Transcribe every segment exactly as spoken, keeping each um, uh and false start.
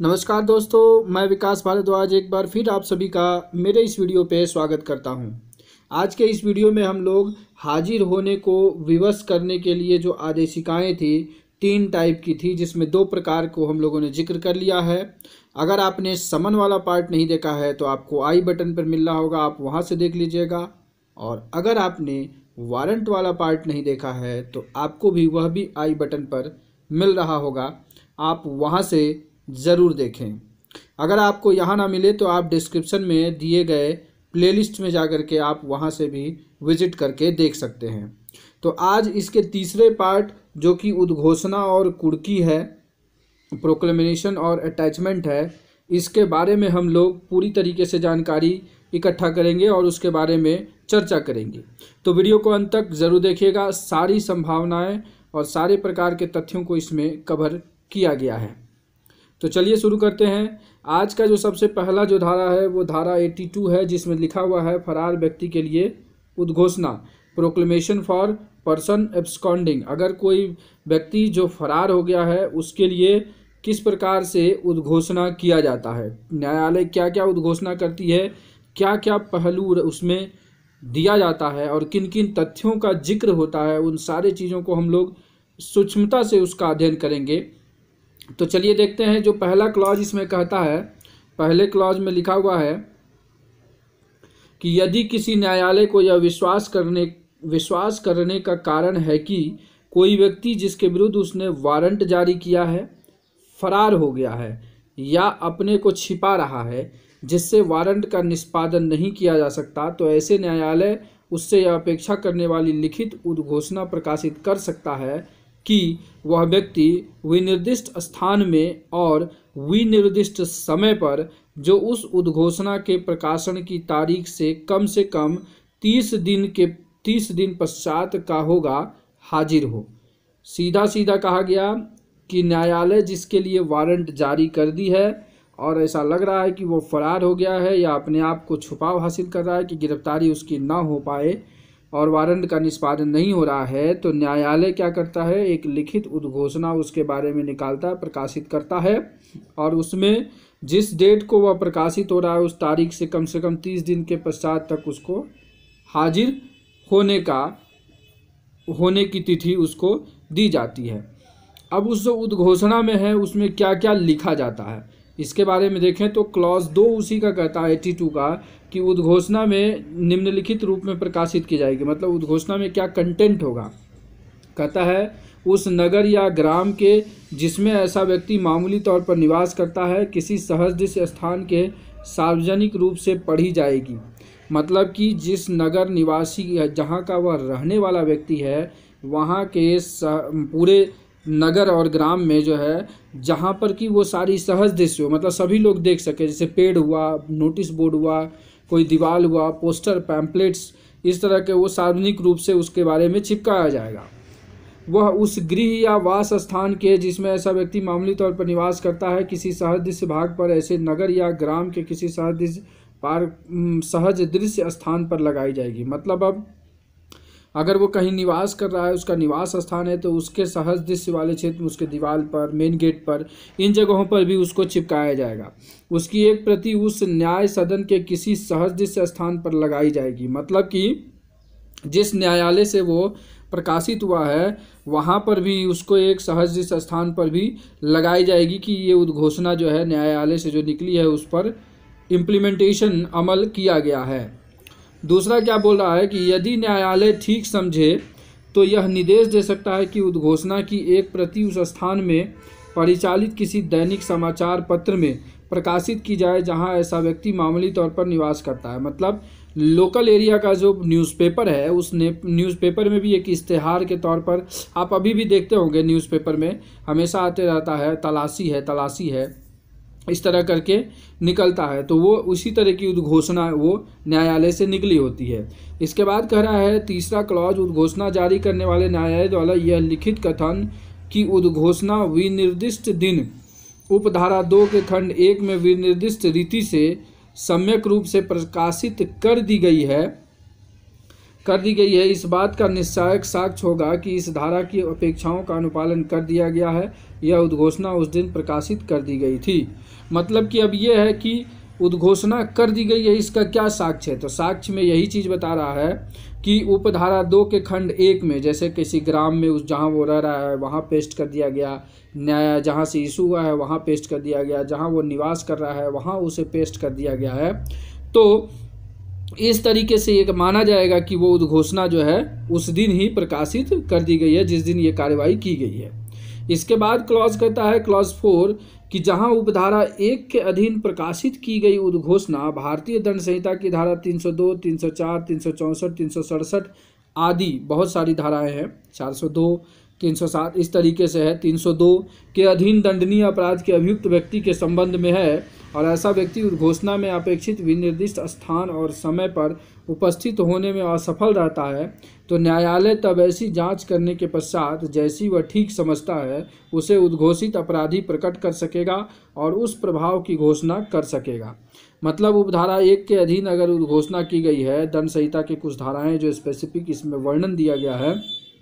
नमस्कार दोस्तों, मैं विकास भारद्वाज एक बार फिर आप सभी का मेरे इस वीडियो पे स्वागत करता हूं। आज के इस वीडियो में हम लोग हाजिर होने को विवश करने के लिए जो आदेशिकाएं थी, तीन टाइप की थी, जिसमें दो प्रकार को हम लोगों ने जिक्र कर लिया है। अगर आपने समन वाला पार्ट नहीं देखा है तो आपको आई बटन पर मिल रहा होगा, आप वहाँ से देख लीजिएगा। और अगर आपने वारंट वाला पार्ट नहीं देखा है तो आपको भी वह भी आई बटन पर मिल रहा होगा, आप वहाँ से ज़रूर देखें। अगर आपको यहाँ ना मिले तो आप डिस्क्रिप्शन में दिए गए प्लेलिस्ट में जा कर के आप वहाँ से भी विजिट करके देख सकते हैं। तो आज इसके तीसरे पार्ट जो कि उद्घोषणा और कुर्की है, प्रोक्लेमेशन और अटैचमेंट है, इसके बारे में हम लोग पूरी तरीके से जानकारी इकट्ठा करेंगे और उसके बारे में चर्चा करेंगे। तो वीडियो को अंत तक ज़रूर देखिएगा। सारी संभावनाएं और सारे प्रकार के तथ्यों को इसमें कवर किया गया है। तो चलिए शुरू करते हैं। आज का जो सबसे पहला जो धारा है वो धारा बयासी है, जिसमें लिखा हुआ है फरार व्यक्ति के लिए उद्घोषणा, प्रोक्लेमेशन फॉर पर्सन एब्सकॉन्डिंग। अगर कोई व्यक्ति जो फरार हो गया है उसके लिए किस प्रकार से उद्घोषणा किया जाता है, न्यायालय क्या क्या उद्घोषणा करती है, क्या क्या पहलू उसमें दिया जाता है और किन किन तथ्यों का जिक्र होता है, उन सारे चीज़ों को हम लोग सूक्ष्मता से उसका अध्ययन करेंगे। तो चलिए देखते हैं। जो पहला क्लॉज इसमें कहता है, पहले क्लॉज में लिखा हुआ है कि यदि किसी न्यायालय को यह विश्वास करने विश्वास करने का कारण है कि कोई व्यक्ति जिसके विरुद्ध उसने वारंट जारी किया है फरार हो गया है या अपने को छिपा रहा है जिससे वारंट का निष्पादन नहीं किया जा सकता, तो ऐसे न्यायालय उससे यह अपेक्षा करने वाली लिखित उद्घोषणा प्रकाशित कर सकता है कि वह व्यक्ति विनिर्दिष्ट स्थान में और विनिर्दिष्ट समय पर जो उस उद्घोषणा के प्रकाशन की तारीख से कम से कम तीस दिन के तीस दिन पश्चात का होगा, हाजिर हो। सीधा सीधा कहा गया कि न्यायालय जिसके लिए वारंट जारी कर दी है और ऐसा लग रहा है कि वो फरार हो गया है या अपने आप को छुपाव हासिल कर रहा है कि गिरफ्तारी उसकी ना हो पाए और वारंट का निष्पादन नहीं हो रहा है, तो न्यायालय क्या करता है, एक लिखित उद्घोषणा उसके बारे में निकालता है, प्रकाशित करता है। और उसमें जिस डेट को वह प्रकाशित हो रहा है उस तारीख से कम से कम तीस दिन के पश्चात तक उसको हाजिर होने का होने की तिथि उसको दी जाती है। अब उस जो उद्घोषणा में है उसमें क्या क्या लिखा जाता है इसके बारे में देखें तो क्लॉज दो उसी का कहता है बयासी का कि उद्घोषणा में निम्नलिखित रूप में प्रकाशित की जाएगी। मतलब उद्घोषणा में क्या कंटेंट होगा, कहता है उस नगर या ग्राम के जिसमें ऐसा व्यक्ति मामूली तौर पर निवास करता है किसी सहदृश्य स्थान के सार्वजनिक रूप से पढ़ी जाएगी। मतलब कि जिस नगर निवासी जहाँ का वह रहने वाला व्यक्ति है वहाँ के पूरे नगर और ग्राम में जो है जहाँ पर कि वो सारी सहज दृश्य हो, मतलब सभी लोग देख सके, जैसे पेड़ हुआ, नोटिस बोर्ड हुआ, कोई दीवार हुआ, पोस्टर, पैम्पलेट्स, इस तरह के वो सार्वजनिक रूप से उसके बारे में चिपकाया जाएगा। वह उस गृह या वास स्थान के जिसमें ऐसा व्यक्ति मामूली तौर पर निवास करता है किसी सहज दृश्य भाग पर ऐसे नगर या ग्राम के किसी सहज दृश्य पार सहज दृश्य स्थान पर लगाई जाएगी। मतलब अब अगर वो कहीं निवास कर रहा है, उसका निवास स्थान है, तो उसके सहज दृश्य वाले क्षेत्र में उसके दीवार पर, मेन गेट पर, इन जगहों पर भी उसको चिपकाया जाएगा। उसकी एक प्रति उस न्याय सदन के किसी सहज दृश्य स्थान पर लगाई जाएगी। मतलब कि जिस न्यायालय से वो प्रकाशित हुआ है वहाँ पर भी उसको एक सहज दृश्य स्थान पर भी लगाई जाएगी कि ये उद्घोषणा जो है न्यायालय से जो निकली है उस पर इम्प्लीमेंटेशन अमल किया गया है। दूसरा क्या बोल रहा है कि यदि न्यायालय ठीक समझे तो यह निर्देश दे सकता है कि उद्घोषणा की एक प्रति उस स्थान में परिचालित किसी दैनिक समाचार पत्र में प्रकाशित की जाए जहां ऐसा व्यक्ति मामूली तौर पर निवास करता है। मतलब लोकल एरिया का जो न्यूज़पेपर है उस न्यूज़पेपर में भी एक इश्तेहार के तौर पर, आप अभी भी देखते होंगे न्यूज़पेपर में हमेशा आते रहता है, तलाशी है तलाशी है, इस तरह करके निकलता है, तो वो उसी तरह की उद्घोषणा वो न्यायालय से निकली होती है। इसके बाद कह रहा है तीसरा क्लॉज, उद्घोषणा जारी करने वाले न्यायालय द्वारा यह लिखित कथन कि उद्घोषणा विनिर्दिष्ट दिन उपधारा दो के खंड एक में विनिर्दिष्ट रीति से सम्यक रूप से प्रकाशित कर दी गई है कर दी गई है, इस बात का निश्चायक साक्ष्य होगा कि इस धारा की अपेक्षाओं का अनुपालन कर दिया गया है। यह उद्घोषणा उस दिन प्रकाशित कर दी गई थी। मतलब कि अब यह है कि उद्घोषणा कर दी गई है, इसका क्या साक्ष्य है? तो साक्ष्य में यही चीज़ बता रहा है कि उपधारा दो के खंड एक में जैसे किसी ग्राम में उस जहाँ वो रह रहा है वहाँ पेस्ट कर दिया गया, न्याय जहाँ से इशू हुआ है वहाँ पेस्ट कर दिया गया, जहाँ वो निवास कर रहा है वहाँ उसे पेस्ट कर दिया गया है। तो इस तरीके से ये माना जाएगा कि वो उद्घोषणा जो है उस दिन ही प्रकाशित कर दी गई है जिस दिन ये कार्रवाई की गई है। इसके बाद क्लॉज कहता है, क्लॉज फोर, कि जहां उपधारा एक के अधीन प्रकाशित की गई उद्घोषणा भारतीय दंड संहिता की धारा तीन सौ दो, तीन सौ चार, तीन सौ चौंसठ, तीन सौ सड़सठ आदि बहुत सारी धाराएं हैं, चार सौ दो, तीन सौ सात इस तरीके से है, तीन सौ दो के अधीन दंडनीय अपराध के अभियुक्त व्यक्ति के संबंध में है और ऐसा व्यक्ति उद्घोषणा में अपेक्षित विनिर्दिष्ट स्थान और समय पर उपस्थित होने में असफल रहता है तो न्यायालय तब ऐसी जांच करने के पश्चात जैसी वह ठीक समझता है उसे उद्घोषित अपराधी प्रकट कर सकेगा और उस प्रभाव की घोषणा कर सकेगा। मतलब उपधारा एक के अधीन अगर उद्घोषणा की गई है, दंड संहिता की कुछ धाराएं जो स्पेसिफिक इसमें वर्णन दिया गया है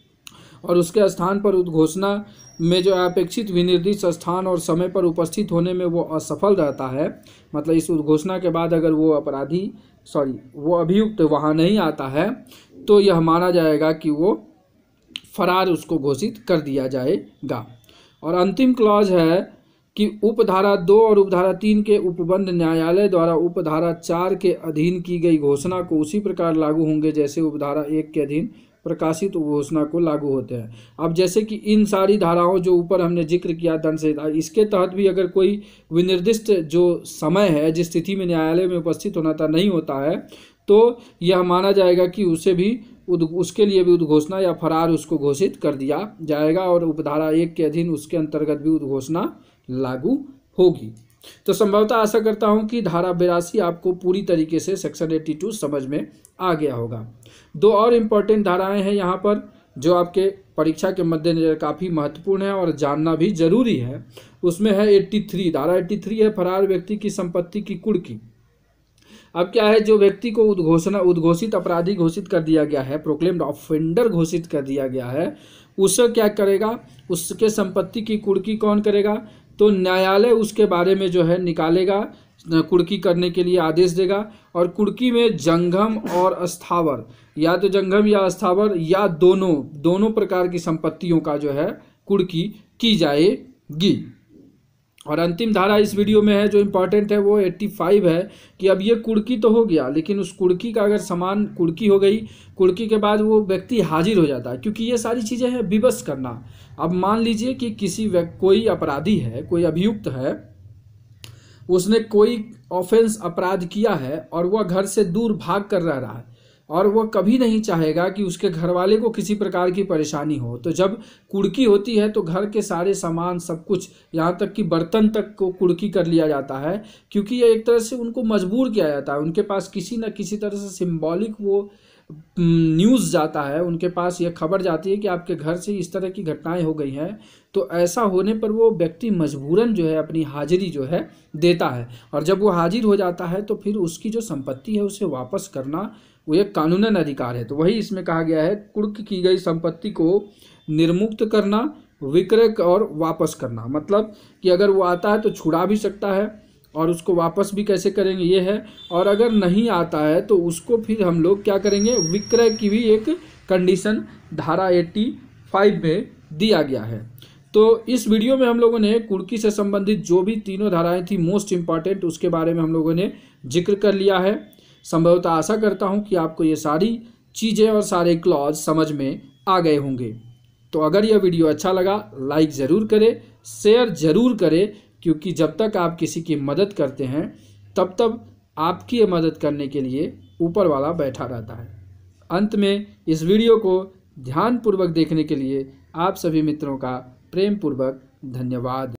और उसके स्थान पर उद्घोषणा में जो अपेक्षित विनिर्दिष्ट स्थान और समय पर उपस्थित होने में वो असफल रहता है, मतलब इस उद्घोषणा के बाद अगर वो अपराधी सॉरी वो अभियुक्त वहाँ नहीं आता है तो यह माना जाएगा कि वो फरार उसको घोषित कर दिया जाएगा। और अंतिम क्लॉज है कि उपधारा दो और उपधारा तीन के उपबंध न्यायालय द्वारा उपधारा चार के अधीन की गई घोषणा को उसी प्रकार लागू होंगे जैसे उपधारा एक के अधीन प्रकाशित घोषणा को लागू होते हैं। अब जैसे कि इन सारी धाराओं जो ऊपर हमने जिक्र किया दंड संहिता, इसके तहत भी अगर कोई विनिर्दिष्ट जो समय है जिस स्थिति में न्यायालय में उपस्थित होना था नहीं होता है तो यह माना जाएगा कि उसे भी उसके लिए भी उद्घोषणा या फरार उसको घोषित कर दिया जाएगा और उपधारा एक के अधीन उसके अंतर्गत भी उद्घोषणा लागू होगी। तो संभवतः आशा करता हूं कि धारा बिरासी आपको पूरी तरीके से सेक्शन बयासी समझ में आ गया होगा। दो और इम्पोर्टेंट धाराएं हैं यहाँ पर जो आपके परीक्षा के मद्देनजर काफ़ी महत्वपूर्ण है और जानना भी जरूरी है। उसमें है तिरासी, धारा तिरासी है फरार व्यक्ति की संपत्ति की कुर्की। अब क्या है, जो व्यक्ति को उद्घोषणा उद्घोषित अपराधी घोषित कर दिया गया है, प्रोक्लेम्ड ऑफेंडर घोषित कर दिया गया है, उसे क्या करेगा, उसके संपत्ति की कुर्की कौन करेगा? तो न्यायालय उसके बारे में जो है निकालेगा, कुर्की करने के लिए आदेश देगा और कुर्की में जंगम और स्थावर या तो जंगम या स्थावर या दोनों दोनों प्रकार की संपत्तियों का जो है कुर्की की जाएगी। और अंतिम धारा इस वीडियो में है जो इम्पोर्टेंट है वो पचासी है कि अब ये कुर्की तो हो गया लेकिन उस कुर्की का अगर समान कुर्की हो गई, कुर्की के बाद वो व्यक्ति हाजिर हो जाता है, क्योंकि ये सारी चीज़ें हैं विवश करना। अब मान लीजिए कि किसी कोई अपराधी है, कोई अभियुक्त है, उसने कोई ऑफेंस अपराध किया है और वह घर से दूर भाग कर रह रहा है और वह कभी नहीं चाहेगा कि उसके घर वाले को किसी प्रकार की परेशानी हो। तो जब कुर्की होती है तो घर के सारे सामान सब कुछ यहाँ तक कि बर्तन तक को कुर्की कर लिया जाता है, क्योंकि ये एक तरह से उनको मजबूर किया जाता है। उनके पास किसी न किसी तरह से सिंबॉलिक वो न्यूज़ जाता है, उनके पास ये खबर जाती है कि आपके घर से इस तरह की घटनाएं हो गई हैं। तो ऐसा होने पर वो व्यक्ति मजबूरन जो है अपनी हाजिरी जो है देता है और जब वो हाजिर हो जाता है तो फिर उसकी जो संपत्ति है उसे वापस करना वो एक कानूनन अधिकार है। तो वही इसमें कहा गया है, कुर्क की गई संपत्ति को निर्मुक्त करना, विक्रय और वापस करना। मतलब कि अगर वो आता है तो छुड़ा भी सकता है और उसको वापस भी कैसे करेंगे ये है, और अगर नहीं आता है तो उसको फिर हम लोग क्या करेंगे, विक्रय की भी एक कंडीशन धारा पचासी में दिया गया है। तो इस वीडियो में हम लोगों ने कुर्की से संबंधित जो भी तीनों धाराएं थी मोस्ट इम्पॉर्टेंट उसके बारे में हम लोगों ने जिक्र कर लिया है। संभवतः आशा करता हूं कि आपको ये सारी चीज़ें और सारे क्लॉज समझ में आ गए होंगे। तो अगर यह वीडियो अच्छा लगा लाइक ज़रूर करें, शेयर ज़रूर करें, क्योंकि जब तक आप किसी की मदद करते हैं तब तब आपकी मदद करने के लिए ऊपर वाला बैठा रहता है। अंत में इस वीडियो को ध्यानपूर्वक देखने के लिए आप सभी मित्रों का प्रेम पूर्वक धन्यवाद।